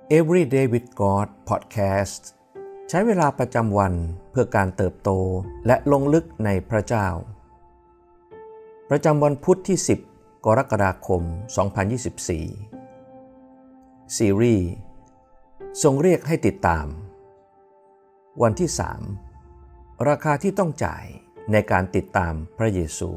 Everyday with God Podcast ใช้เวลาประจำวันเพื่อการเติบโตและลงลึกในพระเจ้าประจำวันพุธที่10กรกฎาคม2024ซีรีส์ทรงเรียกให้ติดตามวันที่3ราคาที่ต้องจ่ายในการติดตามพระเยซู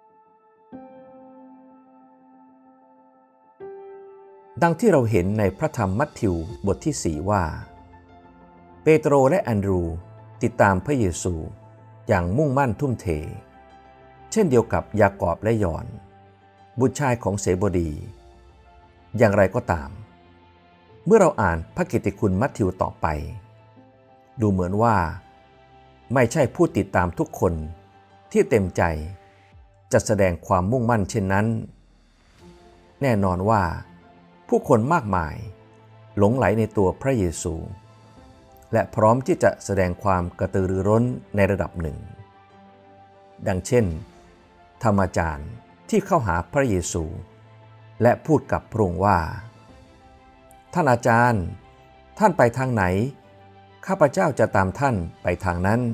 ดังที่เราเห็นในพระธรรมมัทธิวบทที่4ว่าเปโตรและแอนดรูติดตามพระเยซูอย่างมุ่งมั่นทุ่มเทเช่นเดียวกับยากอบและยอห์นบุตรชายของเสบดีอย่างไรก็ตามเมื่อเราอ่านพระกิตติคุณมัทธิวต่อไปดูเหมือนว่าไม่ใช่ผู้ติดตามทุกคนที่เต็มใจจะแสดงความมุ่งมั่นเช่นนั้นแน่นอนว่าผู้คนมากมายหลงไหลในตัวพระเยซูและพร้อมที่จะแสดงความกระตือรือร้นในระดับหนึ่งดังเช่นธรรมจารย์ที่เข้าหาพระเยซูและพูดกับพระองค์ว่าท่านอาจารย์ท่านไปทางไหนข้าพเจ้าจะตามท่านไปทางนั้น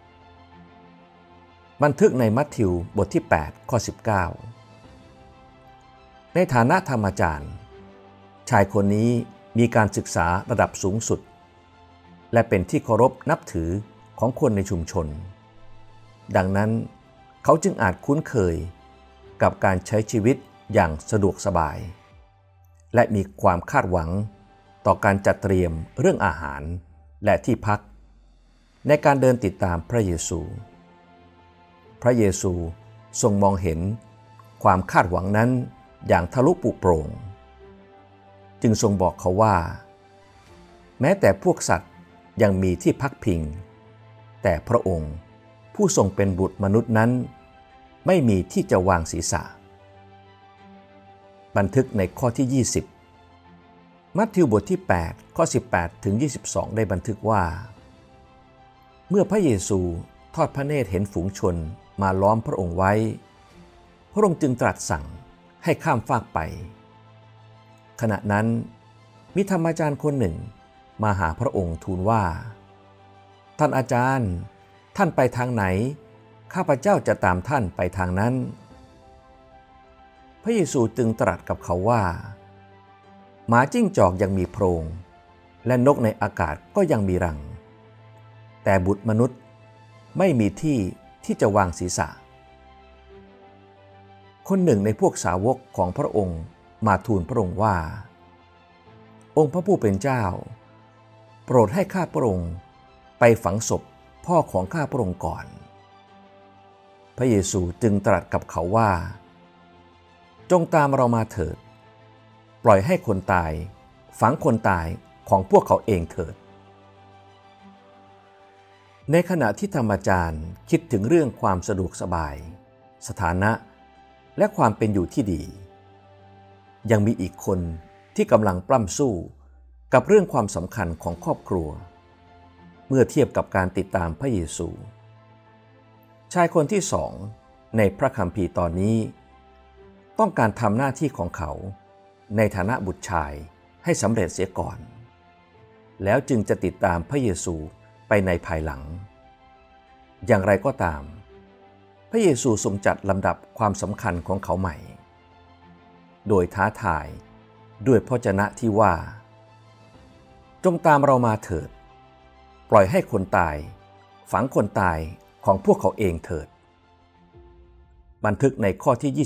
บันทึกในมัทธิวบทที่8ข้อ19ในฐานะธรรมจารย์ชายคนนี้มีการศึกษาระดับสูงสุดและเป็นที่เคารพนับถือของคนในชุมชนดังนั้นเขาจึงอาจคุ้นเคยกับการใช้ชีวิตอย่างสะดวกสบายและมีความคาดหวังต่อการจัดเตรียมเรื่องอาหารและที่พักในการเดินติดตามพระเยซูพระเยซูทรงมองเห็นความคาดหวังนั้นอย่างทะลุปุโปร่งจึงทรงบอกเขาว่าแม้แต่พวกสัตว์ยังมีที่พักพิงแต่พระองค์ผู้ทรงเป็นบุตรมนุษย์นั้นไม่มีที่จะวางศีรษะบันทึกในข้อที่20มัทธิวบทที่8ข้อ18ถึง22ได้บันทึกว่าเมื่อพระเยซูทอดพระเนตรเห็นฝูงชนมาล้อมพระองค์ไว้พระองค์จึงตรัสสั่งให้ข้ามฟากไปขณะนั้นมีธรรมจารย์คนหนึ่งมาหาพระองค์ทูลว่าท่านอาจารย์ท่านไปทางไหนข้าพเจ้าจะตามท่านไปทางนั้นพระเยซูจึงตรัสกับเขาว่าหมาจิ้งจอกยังมีโพรงและนกในอากาศก็ยังมีรังแต่บุตรมนุษย์ไม่มีที่จะวางศีรษะคนหนึ่งในพวกสาวกของพระองค์มาทูลพระองค์ว่าองค์พระผู้เป็นเจ้าโปรดให้ข้าพระองค์ไปฝังศพพ่อของข้าพระองค์ก่อนพระเยซูจึงตรัสกับเขาว่าจงตามเรามาเถิดปล่อยให้คนตายฝังคนตายของพวกเขาเองเถิดในขณะที่ธรรมจารย์คิดถึงเรื่องความสะดวกสบายสถานะและความเป็นอยู่ที่ดียังมีอีกคนที่กำลังปล้ำสู้กับเรื่องความสำคัญของครอบครัวเมื่อเทียบกับการติดตามพระเยซูชายคนที่2ในพระคัมภีร์ตอนนี้ต้องการทำหน้าที่ของเขาในฐานะบุตรชายให้สำเร็จเสียก่อนแล้วจึงจะติดตามพระเยซูไปในภายหลังอย่างไรก็ตามพระเยซูทรงจัดลำดับความสำคัญของเขาใหม่โดยท้าทายด้วยพระวจนะที่ว่าจงตามเรามาเถิดปล่อยให้คนตายฝังคนตายของพวกเขาเองเถิดบันทึกในข้อที่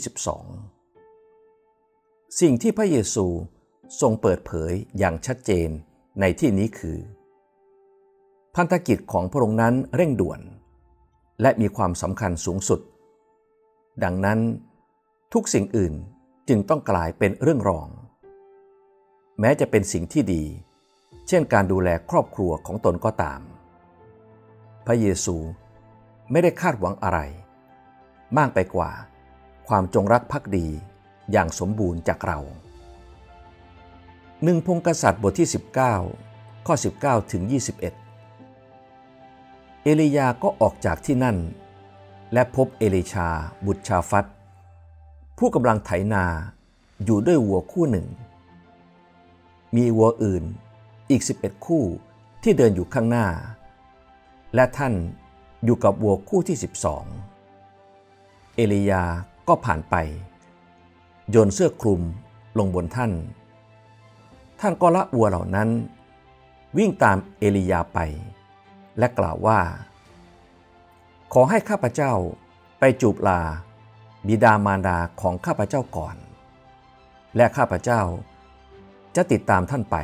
22สิ่งที่พระเยซูทรงเปิดเผยอย่างชัดเจนในที่นี้คือพันธกิจของพระองค์นั้นเร่งด่วนและมีความสำคัญสูงสุดดังนั้นทุกสิ่งอื่นจึงต้องกลายเป็นเรื่องรองแม้จะเป็นสิ่งที่ดีเช่นการดูแลครอบครัวของตนก็ตามพระเยซูไม่ได้คาดหวังอะไรมากไปกว่าความจงรักภักดีอย่างสมบูรณ์จากเรา1พงศ์กษัตริย์บทที่19ข้อ19ถึง21เอลียาก็ออกจากที่นั่นและพบเอลิชาบุตรชาฟัตผู้กำลังไถนาอยู่ด้วยวัวคู่หนึ่ง มีวัวอื่นอีก11คู่ที่เดินอยู่ข้างหน้าและท่านอยู่กับวัวคู่ที่12เอลียาก็ผ่านไปโยนเสื้อคลุมลงบนท่านก็ละวัวเหล่านั้นวิ่งตามเอลียาไปและกล่าวว่าขอให้ข้าพเจ้าไปจูบลาบิดามารดาของข้าพเจ้าก่อนและข้าพเจ้าจะติดตามท่านไป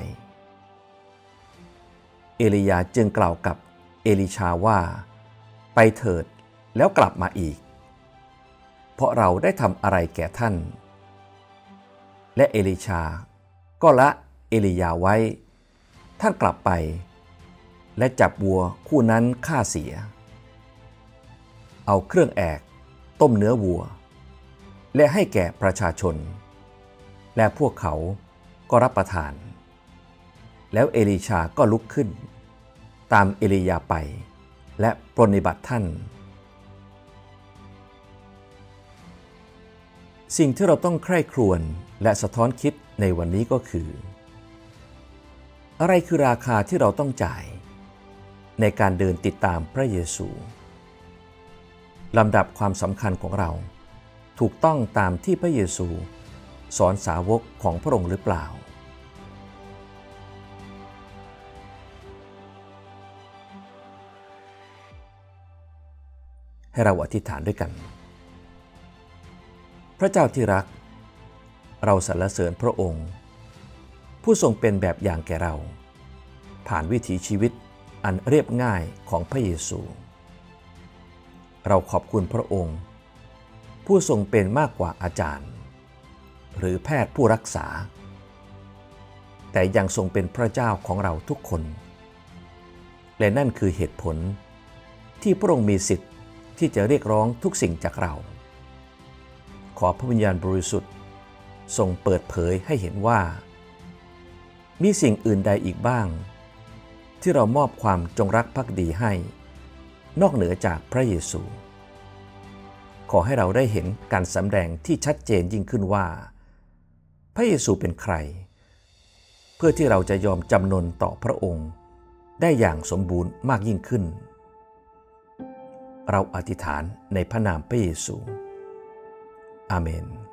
เอลียาจึงกล่าวกับเอลิชาว่าไปเถิดแล้วกลับมาอีกเพราะเราได้ทำอะไรแก่ท่านและเอลิชาก็ละเอลียาไว้ท่านกลับไปและจับวัวคู่นั้นฆ่าเสียเอาเครื่องแอกต้มเนื้อวัวและให้แก่ประชาชนและพวกเขาก็รับประทานแล้วเอลีชาก็ลุกขึ้นตามเอลียาไปและปรนนิบัติท่านสิ่งที่เราต้องใคร่ครวญและสะท้อนคิดในวันนี้ก็คืออะไรคือราคาที่เราต้องจ่ายในการเดินติดตามพระเยซูลำดับความสำคัญของเราถูกต้องตามที่พระเยซูสอนสาวกของพระองค์หรือเปล่าให้เราอธิษฐานด้วยกันพระเจ้าที่รักเราสรรเสริญพระองค์ผู้ทรงเป็นแบบอย่างแก่เราผ่านวิถีชีวิตอันเรียบง่ายของพระเยซูเราขอบคุณพระองค์ผู้ทรงเป็นมากกว่าอาจารย์หรือแพทย์ผู้รักษาแต่ยังทรงเป็นพระเจ้าของเราทุกคนและนั่นคือเหตุผลที่พระองค์มีสิทธิ์ที่จะเรียกร้องทุกสิ่งจากเราขอพระวิญญาณบริสุทธิ์ทรงเปิดเผยให้เห็นว่ามีสิ่งอื่นใดอีกบ้างที่เรามอบความจงรักภักดีให้นอกเหนือจากพระเยซูขอให้เราได้เห็นการสำแดงที่ชัดเจนยิ่งขึ้นว่าพระเยซูเป็นใครเพื่อที่เราจะยอมจำนนต่อพระองค์ได้อย่างสมบูรณ์มากยิ่งขึ้นเราอธิษฐานในพระนามพระเยซูอาเมน